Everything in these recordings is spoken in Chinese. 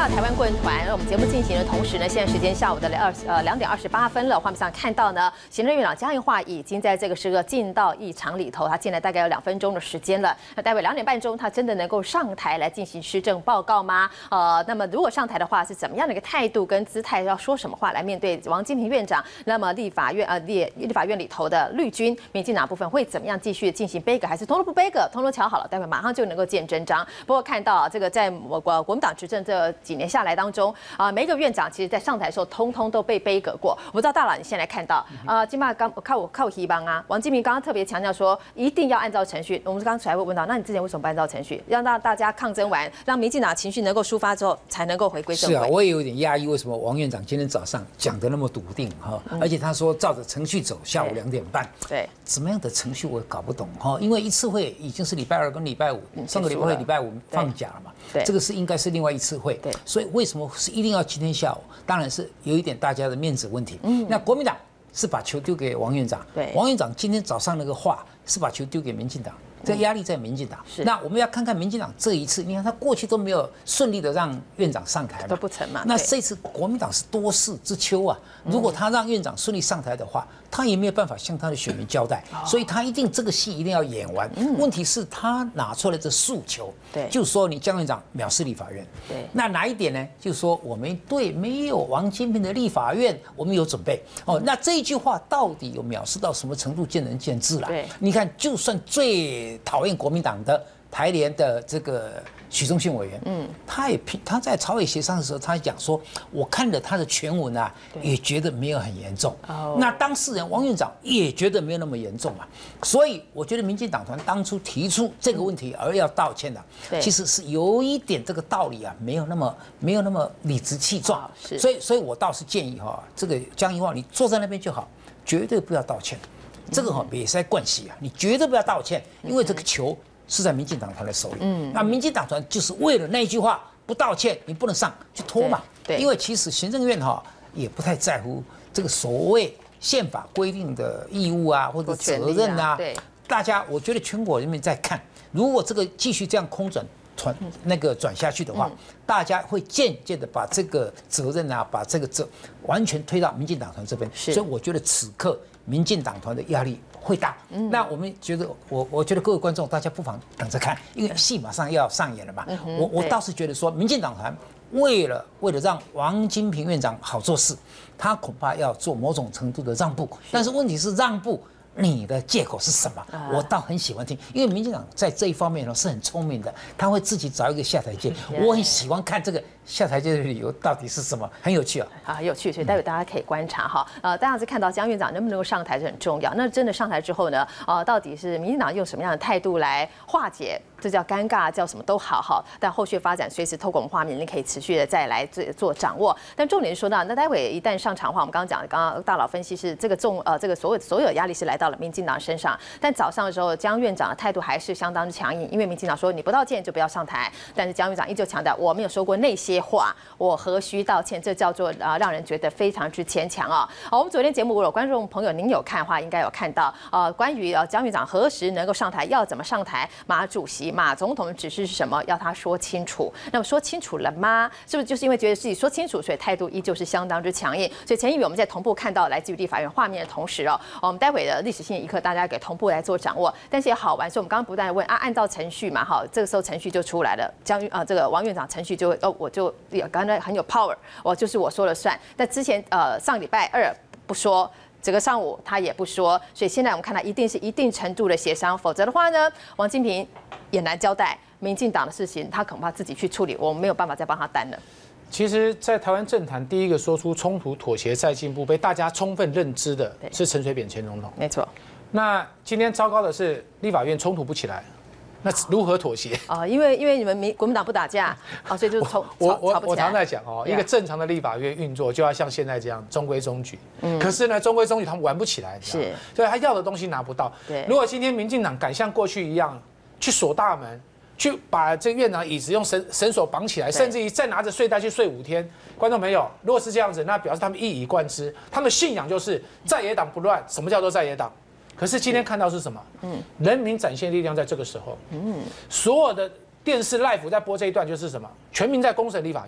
到台湾顾问团，我们节目进行的同时呢，现在时间下午的2点28分了。画面上看到呢，行政院长江宜桦已经在这个时刻进到议场里头，他进来大概有2分钟的时间了。那待会2点半钟，他真的能够上台来进行施政报告吗？那么如果上台的话，是怎么样的一个态度跟姿态，要说什么话来面对王金平院长？那么立法院里头的绿军、民进党部分会怎么样继续进行杯葛，还是通通不杯葛，通通瞧好了，待会马上就能够见真章。不过看到这个在国民党执政这几年下来当中每一个院长其实在上台的时候，通通都被杯葛过。我不知道大佬你现在看到金马刚靠希望啊，王金平刚刚特别强调说一定要按照程序。我们刚才会问到，那你之前为什么不按照程序，让大家抗争完，让民进党情绪能够抒发之后，才能够回归正轨？ 是啊，我也有点压抑，为什么王院长今天早上讲得那么笃定哈？而且他说照着程序走，下午2点半。对，怎么样的程序我也搞不懂哈，因为一次会已经是礼拜2跟礼拜5，上个礼拜会礼拜5放假了嘛。对，这个是应该是另外一次会。对，所以为什么是一定要今天下午？当然是有一点大家的面子问题。那国民党是把球丢给王院长，对，王院长今天早上那个话是把球丢给民进党。这压力在民进党。那我们要看看民进党这一次，你看他过去都没有顺利的让院长上台嘛， 都不成嘛。 那这次国民党是多事之秋啊，如果他让院长顺利上台的话，他也没有办法向他的选民交代，所以他一定这个戏一定要演完。问题是他拿出来的诉求，对，就是说你江院长藐视立法院，对，那哪一点呢？就是说我们对没有王金平的立法院，我们有准备。那这一句话到底有藐视到什么程度，见仁见智了。对，你看，就算最讨厌国民党的台联的这个许忠信委员，他在朝野协商的时候，他讲说，我看了他的全文啊，也觉得没有很严重。那当事人王院长也觉得没有那么严重嘛，所以我觉得民进党团当初提出这个问题而要道歉的，其实是有一点这个道理啊，没有那么理直气壮。所以我倒是建议哈，这个江宜桦你坐在那边就好，绝对不要道歉。这个别塞惯系啊，你绝对不要道歉，因为这个球是在民进党团的手里。那民进党团就是为了那一句话不道歉，你不能上就拖嘛。对，因为其实行政院也不太在乎这个所谓宪法规定的义务啊或者责任啊。对，大家我觉得全国人民在看，如果这个继续这样空转下去的话，大家会渐渐的把这个责任啊，把这个完全推到民进党团这边。所以我觉得此刻民进党团的压力会大。那我们觉得，我觉得各位观众大家不妨等着看，因为戏马上要上演了嘛。我倒是觉得说，民进党团为了让王金平院长好做事，他恐怕要做某种程度的让步。但是问题是让步，你的借口是什么？我倒很喜欢听，因为民进党在这一方面是很聪明的，他会自己找一个下台阶。我很喜欢看这个下台阶的理由到底是什么，很有趣啊！ 很有趣，所以待会大家可以观察哈。大家是看到江院长能不能够上台是很重要。那真的上台之后呢，到底是民进党用什么样的态度来化解？这叫尴尬，叫什么都好哈。但后续发展随时透过我们画面，你可以持续的再来做掌握。但重点是说到，那待会一旦上场的话，我们刚刚大佬分析是这个这个所有压力是来到了民进党身上。但早上的时候，江院长的态度还是相当强硬，因为民进党说你不道歉就不要上台。但是江院长依旧强调，我没有说过那些话，我何须道歉？这叫做让人觉得非常之牵强啊！我们昨天节目如果观众朋友您有看的话，应该有看到关于江院长何时能够上台，要怎么上台，马主席马总统的指示是什么，要他说清楚。那么说清楚了吗？是不是就是因为觉得自己说清楚，所以态度依旧是相当之强硬？所以陈怡宇我们在同步看到来自于立法院画面的同时我们待会的历史性一刻大家给同步来做掌握。但是也好玩，所以我们刚刚不断问按照程序嘛，这个时候程序就出来了，这个王院长程序就会我就刚才很有 power， 就是我说了算。但之前上礼拜2不说。这个上午他也不说，所以现在我们看到一定是一定程度的协商，否则的话呢，王金平也难交代民进党的事情，他恐怕自己去处理，我们没有办法再帮他担了。 其实，在台湾政坛第一个说出冲突、妥协再进步，被大家充分认知的是陈水扁前总统。 没错。 那今天糟糕的是，立法院冲突不起来。那如何妥协因为你们国民党不打架所以就吵不起来。 我常在讲一个正常的立法院运作就要像现在这样中规中矩。可是呢，中规中矩他们玩不起来，是，所以他要的东西拿不到。对，如果今天民进党敢像过去一样去锁大门，去把这个院长椅子用绳索绑起来，甚至于再拿着睡袋去睡5天，观众朋友，如果是这样子，那表示他们一以贯之，他们的信仰就是在野党不乱。什么叫做在野党？可是今天看到是什么？人民展现力量在这个时候，所有的电视 live 在播这一段就是什么？全民在公审立法院，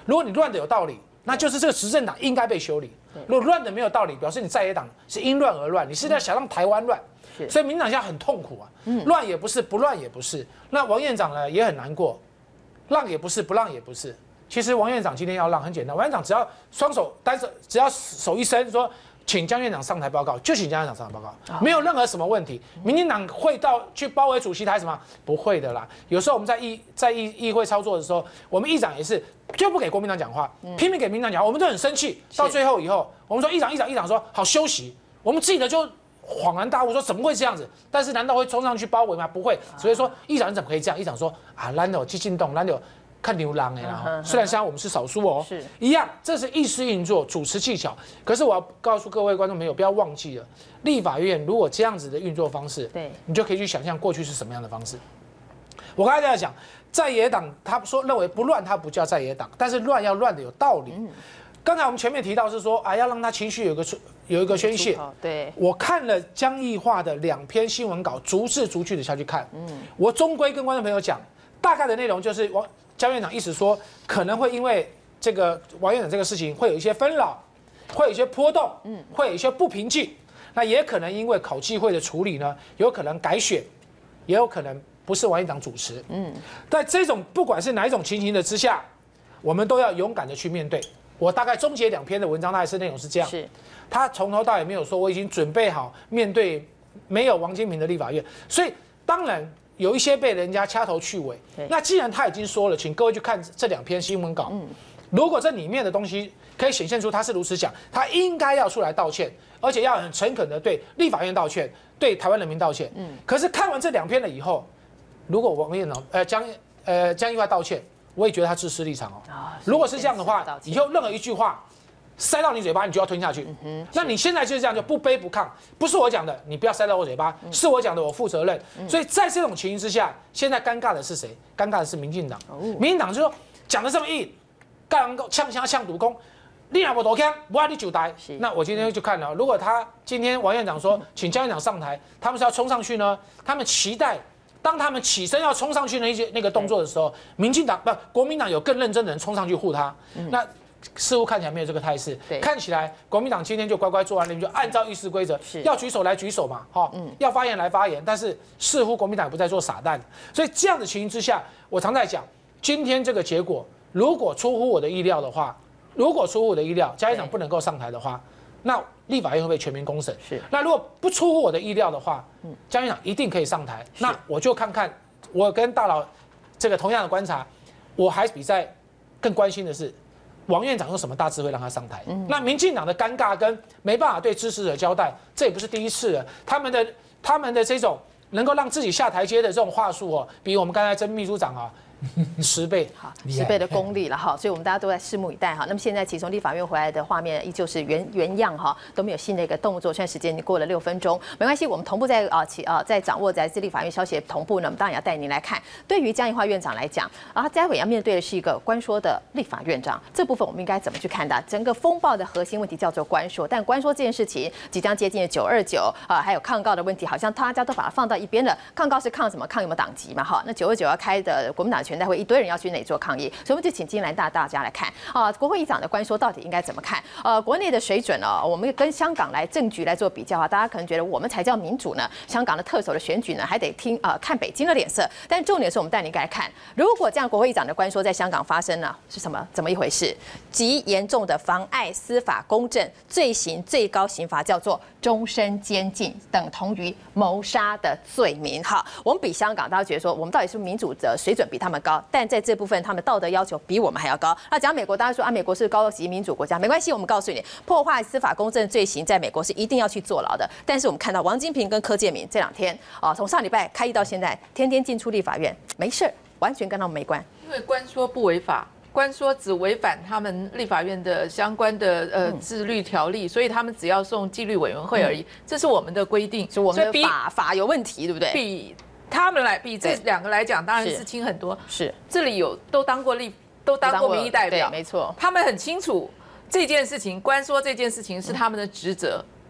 如果你乱的有道理，那就是这个执政党应该被修理；如果乱的没有道理，表示你在野党是因乱而乱，你是在想让台湾乱。所以民进党现在很痛苦啊，乱也不是，不乱也不是。那王院长呢也很难过，让也不是，不让也不是。其实王院长今天要让很简单，王院长只要双手单手，只要手一伸说，请江院长上台报告，就请江院长上台报告，没有任何什么问题。民进党会去包围主席台什么？不会的啦。有时候我们在议会操作的时候，我们议长也是就不给国民党讲话，拼命给民进党讲话，我们都很生气。到最后以后，我们说议长说好休息，我们自己的就恍然大悟说怎么会这样子？但是难道会冲上去包围吗？不会。所以说议长你怎么可以这样？议长说啊，咱有激进动，咱有看牛郎哎啦。虽然现在我们是少数哦，是一样，这是议事运作、主持技巧。可是我要告诉各位观众朋友，不要忘记了，立法院如果这样子的运作方式，对，你就可以去想象过去是什么样的方式。我刚才在讲，在野党他说认为不乱，他不叫在野党，但是乱要乱的有道理。刚才我们前面提到是说啊，要让他情绪有一个宣泄。对，我看了江义化的2篇新闻稿，逐字逐句的下去看。我终归跟观众朋友讲，大概的内容就是江院长一直说，可能会因为这个王院长这个事情会有一些纷扰，会有一些波动，会有一些不平静。那也可能因为考纪会的处理呢，有可能改选，也有可能不是王院长主持。在这种不管是哪一种情形的之下，我们都要勇敢的去面对。我大概终结2篇的文章，大概是内容是这样。是，他从头到尾没有说我已经准备好面对没有王金平的立法院，所以当然有一些被人家掐头去尾。那既然他已经说了，请各位去看这2篇新闻稿。如果这里面的东西可以显现出他是如此想，他应该要出来道歉，而且要很诚恳的对立法院道歉，对台湾人民道歉。可是看完这2篇了以后，如果王院长江义化道歉，我也觉得他自私立场哦。如果是这样的话，以后任何一句话塞到你嘴巴，你就要吞下去。那你现在就是这样，就不卑不亢，不是我讲的，你不要塞到我嘴巴，是我讲的，我负责任。所以在这种情形之下，现在尴尬的是谁？尴尬的是民进党。民进党就说讲的这么硬，干人呛枪呛毒空，你若不投枪，不爱你就台。那我今天就看了，如果他今天王院长说请江院长上台，他们是要冲上去呢？他们期待。当他们起身要冲上去的那个动作的时候，国民党有更认真的人冲上去护他，那似乎看起来没有这个态势。看起来国民党今天就乖乖做完了，就按照议事规则，要举手来举手嘛，要发言来发言。但是似乎国民党也不再做傻蛋，所以这样的情形之下，我常在讲，今天这个结果如果出乎我的意料的话，江院长不能够上台的话，那立法院会被全民公审。那如果不出乎我的意料的话，江院长一定可以上台。那我就看看，我跟大佬这个同样的观察，我还比在更关心的是，王院长用什么大智慧让他上台？那民进党的尴尬跟没办法对支持者交代，这也不是第一次了。他们的这种能够让自己下台阶的这种话术哦，比我们刚才曾秘书长啊。10倍，好，10倍的功力了哈，所以我们大家都在拭目以待哈。那么现在其实从立法院回来的画面依旧是原样哈，都没有新的一个动作。现在时间已经过了6分钟，没关系，我们同步在掌握在立法院消息的同步呢，我们当然要带您来看。对于江义化院长来讲，他待会要面对的是一个关说的立法院长，这部分我们应该怎么去看待？整个风暴的核心问题叫做关说，但关说这件事情即将接近929还有抗告的问题，好像大家都把它放到一边了。抗告是抗什么？抗有没有党籍嘛？哈，那929要开的国民党全代会一堆人要去那里做抗议，所以我们就请金兰大家来看国会议长的关说到底应该怎么看？国内的水准我们跟香港政局来做比较大家可能觉得我们才叫民主呢，香港的特首的选举呢还得看北京的脸色。但重点是我们带您来看，如果这样国会议长的关说在香港发生呢，是怎么一回事？极严重的妨碍司法公正罪行，最高刑罚叫做终身监禁，等同于谋杀的罪名。好，我们比香港，大家觉得说我们到底是不是民主的水准比他们高？但在这部分，他们道德要求比我们还要高。那讲美国，大家说美国是高级民主国家，没关系，我们告诉你，破坏司法公正罪行，在美国是一定要去坐牢的。但是我们看到王金平跟柯建铭这2天从上礼拜开议到现在，天天进出立法院，没事，完全跟他们没关。 因为关说不违法。关说只违反他们立法院的相关的自律条例，所以他们只要送纪律委员会而已，这是我们的规定。 是我们的法有问题，对不对？ 比他们比这2个来讲，当然是轻很多。是这里都当过民意代表， 没错。 他们很清楚这件事情，关说这件事情是他们的职责，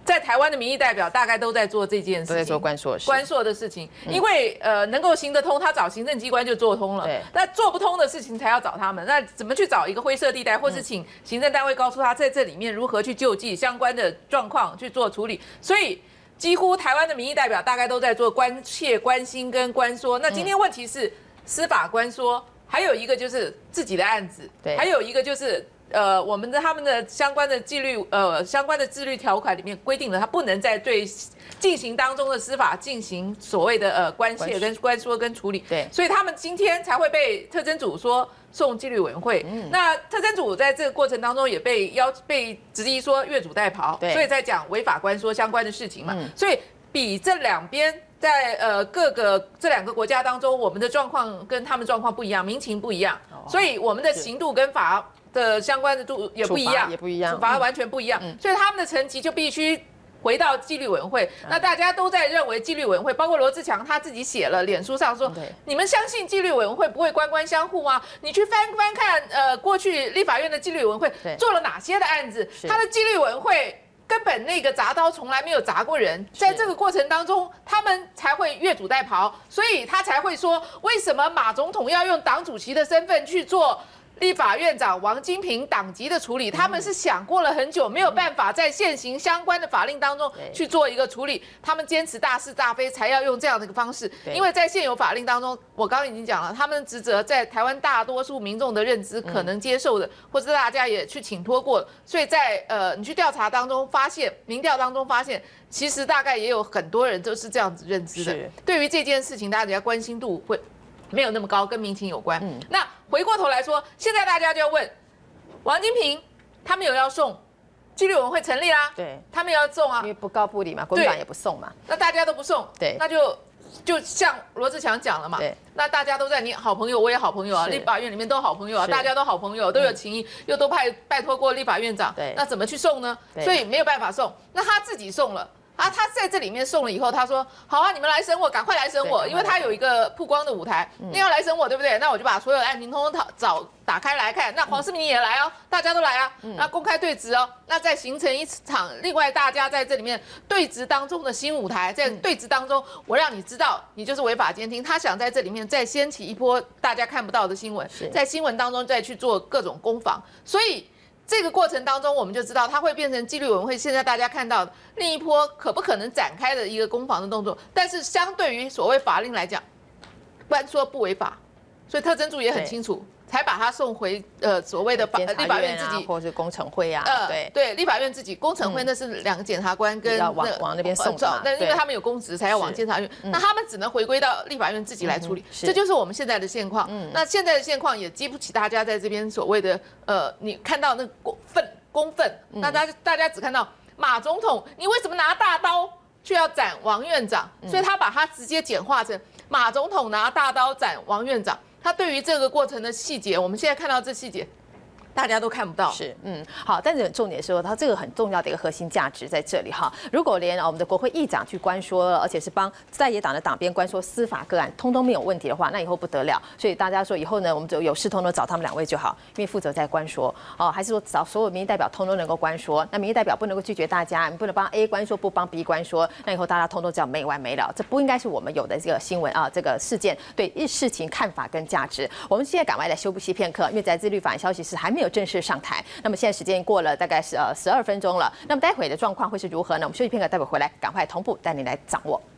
在台湾的民意代表大概都在做这件事情， 都在做关说的事， 关说的事情，因为能够行得通，他找行政机关就做通了， 对， 那做不通的事情才要找他们，那怎么去找一个灰色地带，或是请行政单位告诉他在这里面如何去救济相关的状况去做处理，所以几乎台湾的民意代表大概都在做关切、关心跟关说。那今天问题是司法关说，还有一个就是自己的案子， 对， 还有一个就是。他们的相关的纪律相关的自律条款里面规定了，他不能在对进行当中的司法进行所谓的关切跟关说跟处理。 对， 所以他们今天才会被特侦组说送纪律委员会。那特侦组在这个过程当中也被质疑说越俎代庖，所以在讲违法关说相关的事情嘛。所以比这两边。在这两个国家当中，我们的状况跟他们状况不一样，民情不一样，所以我们的刑度跟法的相关的度也不一样，处罚完全不一样，所以他们的层级就必须回到纪律委员会。那大家都在认为纪律委员会，包括罗志强他自己写了脸书上说，你们相信纪律委员会不会官官相护吗？你去翻看过去立法院的纪律委员会做了哪些的案子，他的纪律委员会。根本那个铡刀从来没有砸过人，在这个过程当中，他们才会越俎代庖，所以他才会说，为什么马总统要用党主席的身份去做立法院长王金平党籍的处理？他们是想过了很久，没有办法在现行相关的法令当中去做一个处理，他们坚持大是大非，才要用这样的一个方式。因为在现有法令当中，我刚刚已经讲了，他们的职责在台湾大多数民众的认知可能接受的，或者大家也去请托过，所以在你去调查当中发现，民调当中发现，其实大概也有很多人都是这样子认知的。对于这件事情，大家关心度会没有那么高，跟民情有关。那回过头来说，现在大家就要问，王金平他们有要送，纪律委员会成立啦， 对， 他们要送啊， 因为不告不理嘛，国民党也不送嘛， 那大家都不送， 对， 那就像罗志强讲了嘛，那大家都在，你好朋友，我也好朋友啊，立法院里面都好朋友啊，大家都好朋友，都有情谊，又都拜托过立法院长，那怎么去送呢？所以没有办法送，那他自己送了。他在这里面送了以后，他说：“好啊，你们来审我，赶快来审我，因为他有一个曝光的舞台，你要来审我，对不对？那我就把所有的案情通通打开来看。那黄世明也来哦，大家都来啊，那公开对质哦，那再形成一场另外大家在这里面对质当中的新舞台，在对质当中，我让你知道你就是违法监听。他想在这里面再掀起一波大家看不到的新闻，在新闻当中再去做各种攻防，所以。”这个过程当中，我们就知道它会变成纪律委员会现在大家看到的另一波可不可能展开的一个攻防的动作。但是相对于所谓法令来讲，关说不违法，所以特侦组也很清楚，才把它送回所谓的立法院自己或者是工程会啊， 对立法院自己工程会那是两个检察官跟往那边送的， 那因为他们有公职才要往监察院，那他们只能回归到立法院自己来处理，这就是我们现在的现况。那现在的现况也激不起大家在这边所谓的你看到那公愤，那大家只看到马总统，你为什么拿大刀却要斩王院长？所以他把它直接简化成马总统拿大刀斩王院长。他对于这个过程的细节，我们现在看到这细节，大家都看不到。 是，好，但是重点是说，它这个很重要的一个核心价值在这里哈。如果连我们的国会议长去关说，而且是帮在野党的党鞭关说司法个案，通通没有问题的话，那以后不得了。所以大家说以后呢，我们就有事通通找他们两位就好，因为负责在关说还是说找所有民意代表通通能够关说？那民意代表不能够拒绝大家，你不能帮 A 关说，不帮 B 关说，那以后大家通通这样没完没了。这不应该是我们有的这个新闻这个事件对事情看法跟价值。我们现在赶快来休息片刻，因为在自律法案消息是还没有正式上台。那么现在时间过了大概是12分钟了，那么待会的状况会是如何呢？我们休息片刻，待会回来赶快同步带您来掌握。